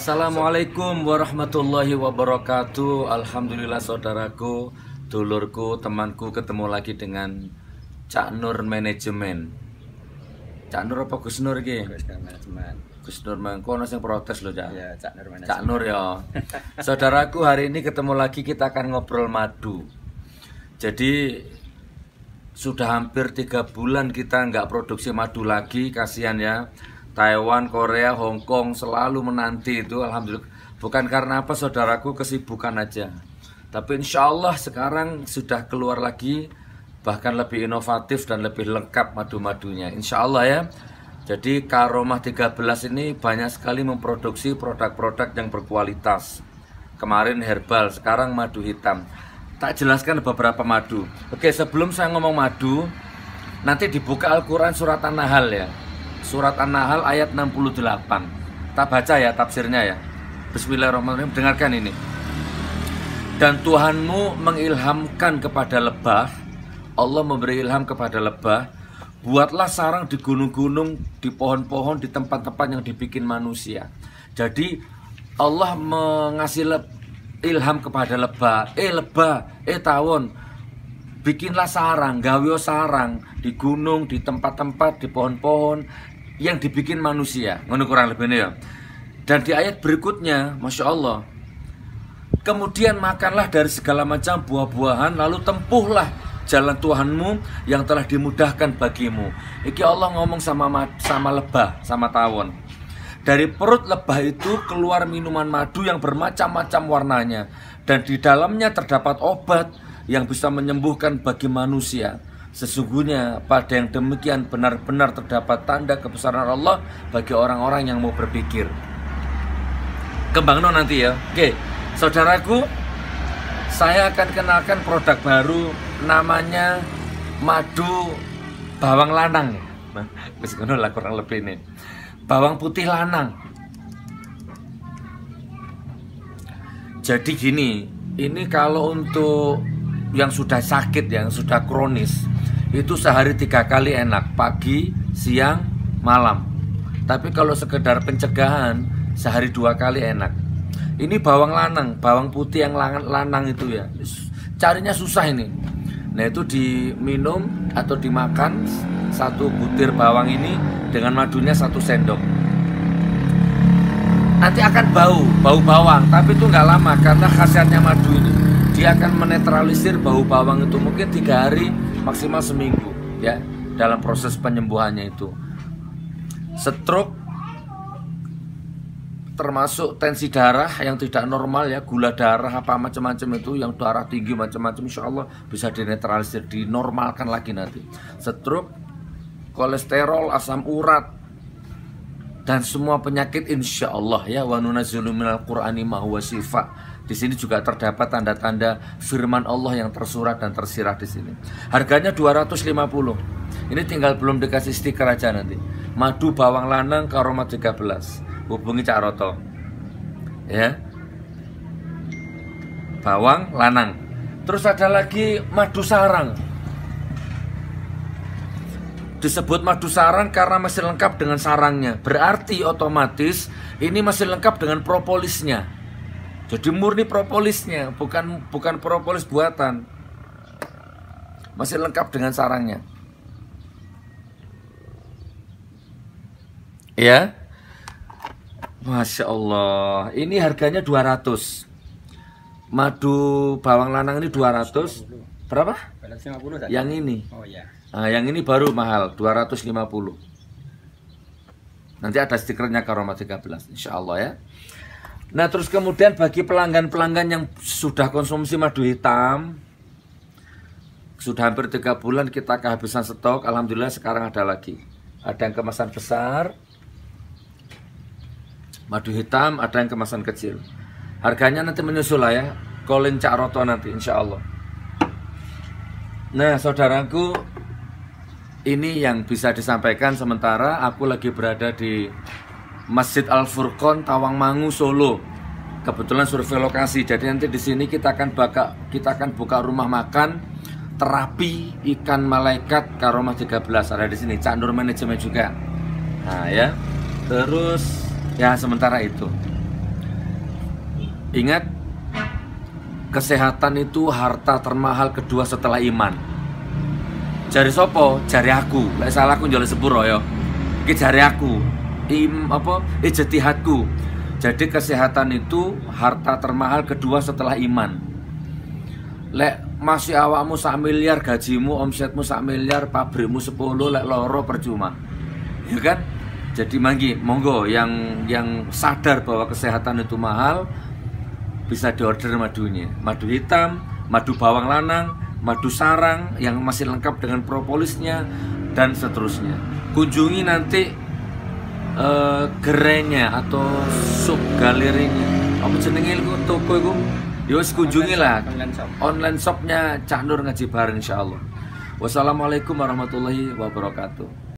Assalamualaikum warahmatullahi wabarakatuh. Alhamdulillah saudaraku, dulurku, temanku ketemu lagi dengan Cak Nur Manajemen. Cak Nur apa Gus Nur iki? Gus Nur mengkono sing protes lho, Cak. Ya, Cak Nur Manajemen. Cak Nur ya. Saudaraku, hari ini ketemu lagi kita akan ngobrol madu. Jadi sudah hampir 3 bulan kita nggak produksi madu lagi, kasihan ya. Taiwan, Korea, Hong Kong selalu menanti itu, alhamdulillah. Bukan karena apa saudaraku, kesibukan aja. Tapi insya Allah sekarang sudah keluar lagi, bahkan lebih inovatif dan lebih lengkap madu-madunya, insya Allah ya. Jadi Karomah 13 ini banyak sekali memproduksi produk-produk yang berkualitas. Kemarin herbal, sekarang madu hitam. Tak jelaskan beberapa madu. Oke, sebelum saya ngomong madu, nanti dibuka Al-Quran surat An-Nahl ya. Surat An-Nahl ayat 68. Tak baca ya tafsirnya ya. Bismillahirrahmanirrahim. Dengarkan ini. Dan Tuhanmu mengilhamkan kepada lebah. Allah memberi ilham kepada lebah. Buatlah sarang di gunung-gunung, di pohon-pohon, di tempat-tempat yang dibikin manusia. Jadi Allah mengasih ilham kepada lebah. Lebah, tawon, bikinlah sarang, gawe sarang di gunung, di tempat-tempat, di pohon-pohon yang dibikin manusia. Ngono kurang lebihnya ya. Dan di ayat berikutnya, Masya Allah, kemudian makanlah dari segala macam buah-buahan, lalu tempuhlah jalan Tuhanmu yang telah dimudahkan bagimu. Iki Allah ngomong sama lebah, sama tawon. Dari perut lebah itu keluar minuman madu yang bermacam-macam warnanya, dan di dalamnya terdapat obat yang bisa menyembuhkan bagi manusia. Sesungguhnya pada yang demikian benar-benar terdapat tanda kebesaran Allah bagi orang-orang yang mau berpikir. Kembangno nanti ya. Oke, saudaraku, saya akan kenalkan produk baru namanya madu bawang lanang. Wis ngono lah kurang lebih ini. Bawang putih lanang. Jadi gini, ini kalau untuk yang sudah sakit, yang sudah kronis, itu sehari 3 kali enak, pagi, siang, malam. Tapi kalau sekedar pencegahan, sehari 2 kali enak. Ini bawang lanang, bawang putih yang lanang itu ya, carinya susah ini. Nah itu diminum atau dimakan 1 butir bawang ini dengan madunya 1 sendok. Nanti akan bau bawang, tapi itu nggak lama karena khasiatnya madu ini. Dia akan menetralisir bau bawang itu mungkin 3 hari, maksimal seminggu ya, dalam proses penyembuhannya itu. Stroke, termasuk tensi darah yang tidak normal ya, gula darah apa macam-macam itu, yang darah tinggi macam-macam, insya Allah bisa dinetralisir, dinormalkan lagi nanti. Stroke, kolesterol, asam urat, dan semua penyakit insya Allah ya. Wa nunazzilu minal Qur'ani ma huwa shifa. Di sini juga terdapat tanda-tanda firman Allah yang tersurat dan tersirat di sini. Harganya 250. Ini tinggal belum dikasih stiker aja nanti. Madu bawang lanang Karomah 13. Hubungi Cak Roto. Ya. Bawang lanang. Terus ada lagi madu sarang. Disebut madu sarang karena masih lengkap dengan sarangnya. Berarti otomatis ini masih lengkap dengan propolisnya. Jadi murni propolisnya, bukan propolis buatan. Masih lengkap dengan sarangnya. Ya. Masya Allah. Ini harganya 200. Madu bawang lanang ini 200. Berapa? 250. Yang ini. Oh ya. Nah, yang ini baru mahal, 250. Nanti ada stikernya Karomah 13, insya Allah ya. Nah terus kemudian bagi pelanggan-pelanggan yang sudah konsumsi madu hitam, sudah hampir 3 bulan kita kehabisan stok, alhamdulillah sekarang ada lagi. Ada yang kemasan besar, madu hitam, ada yang kemasan kecil. Harganya nanti menyusul lah ya, calling Cak Roto nanti insya Allah. Nah saudaraku, ini yang bisa disampaikan sementara. Aku lagi berada di Masjid Al-Furqon, Tawangmangu, Solo. Kebetulan survei lokasi. Jadi nanti di sini kita akan buka rumah makan terapi ikan malaikat Karomah 13. Ada di sini Cak Nur Manajemen juga. Nah ya. Terus ya sementara itu. Ingat, kesehatan itu harta termahal kedua setelah iman. Jari sopo? Jari aku. Lek salah aku njaluk sepuro ya. Iki jari aku. Ijtihadku. Jadi kesehatan itu harta termahal kedua setelah iman. Lek masih awakmu 1 miliar, gajimu, omsetmu 1 miliar, pabrikmu 10, lek loro percuma. Ya kan? Jadi monggo yang sadar bahwa kesehatan itu mahal bisa diorder madunya. Madu hitam, madu bawang lanang, madu sarang yang masih lengkap dengan propolisnya dan seterusnya. Kunjungi nanti gerainya atau sub galerinya. Apa jenenge iku toko iku? Ya wis kunjungi lah. Online shopnya Cak Nur Ngaji Bareng insyaallah. Wassalamualaikum warahmatullahi wabarakatuh.